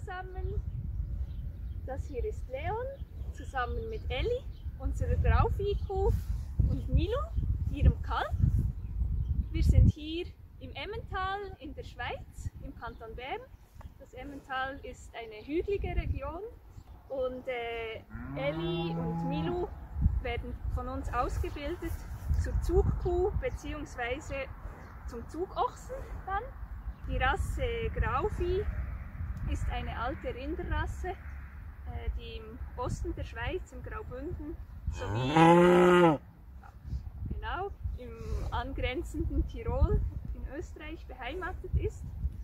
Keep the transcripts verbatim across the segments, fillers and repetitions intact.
zusammen. Das hier ist Leon, zusammen mit Elli, unserer Grauviehkuh, und Milo, ihrem Kalb. Wir sind hier im Emmental in der Schweiz, im Kanton Bern. Das Emmental ist eine hügelige Region und äh, Elli und Milo werden von uns ausgebildet zur Zugkuh bzw. zum Zugochsen dann. Die Rasse Grauvieh ist eine alte Rinderrasse, äh, die im Osten der Schweiz, im Graubünden, sowie genau, im angrenzenden Tirol in Österreich beheimatet ist.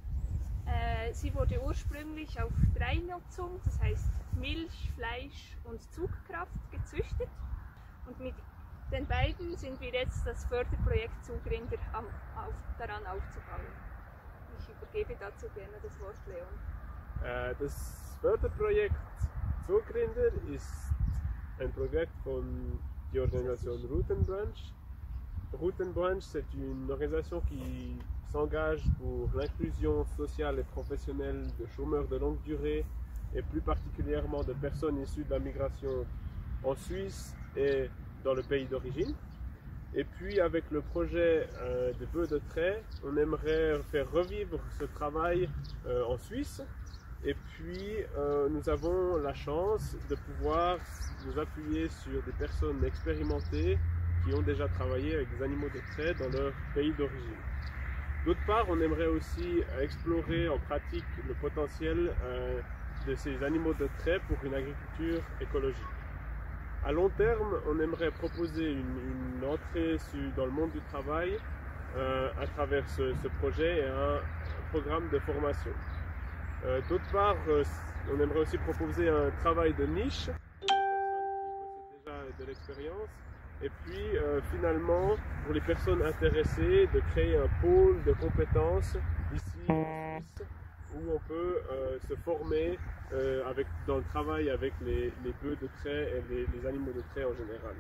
Äh, sie wurde ursprünglich auf Dreinutzung, das heißt Milch, Fleisch und Zugkraft gezüchtet. Und mit den beiden sind wir jetzt das Förderprojekt Zugrinder am, auf, daran aufzubauen. Ich übergebe dazu gerne das Wort Leon. Äh, das Förderprojekt Zugrinder ist ein Projekt von der Organisation Routenbranch. Routenbranch, c'est une organisation qui s'engage pour l'inclusion sociale et professionnelle de chômeurs de longue durée et plus particulièrement de personnes issues de la migration en Suisse et dans le pays d'origine. Et puis avec le projet euh, de bœufs de trait, on aimerait faire revivre ce travail euh, en Suisse. Et puis euh, nous avons la chance de pouvoir nous appuyer sur des personnes expérimentées qui ont déjà travaillé avec des animaux de trait dans leur pays d'origine. D'autre part, on aimerait aussi explorer en pratique le potentiel euh, de ces animaux de trait pour une agriculture écologique. À long terme, on aimerait proposer une, une entrée sur, dans le monde du travail euh, à travers ce, ce projet et un programme de formation. Euh, D'autre part, euh, on aimerait aussi proposer un travail de niche pour les personnes qui possèdent déjà de l'expérience. Et puis euh, finalement, pour les personnes intéressées, de créer un pôle de compétences ici en Suisse où on peut euh, se former euh, avec, dans le travail avec les, les bœufs de trait et les, les animaux de trait en général.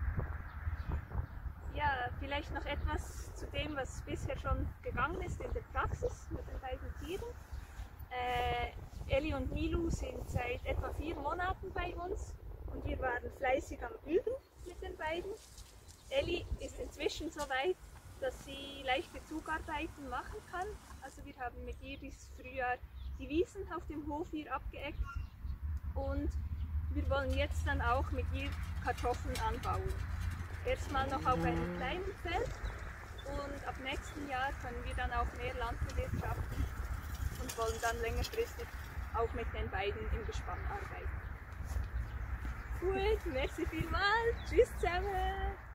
Ja, vielleicht noch etwas zu dem, was bisher schon gegangen ist in der Praxis mit den beiden Tieren. Äh, Elli und Milo sind seit etwa vier Monaten bei uns und wir waren fleißig am Üben mit den beiden. Elli ist inzwischen so weit, dass sie leichte Zugarbeiten machen kann. Also wir haben mit ihr dieses Frühjahr die Wiesen auf dem Hof hier abgeeckt und wir wollen jetzt dann auch mit ihr Kartoffeln anbauen. Erstmal noch auf einem kleinen Feld und ab nächsten Jahr können wir dann auch mehr landbewirtschaften und wollen dann längerfristig auch mit den beiden im Gespann arbeiten. Gut, merci vielmals, tschüss zusammen!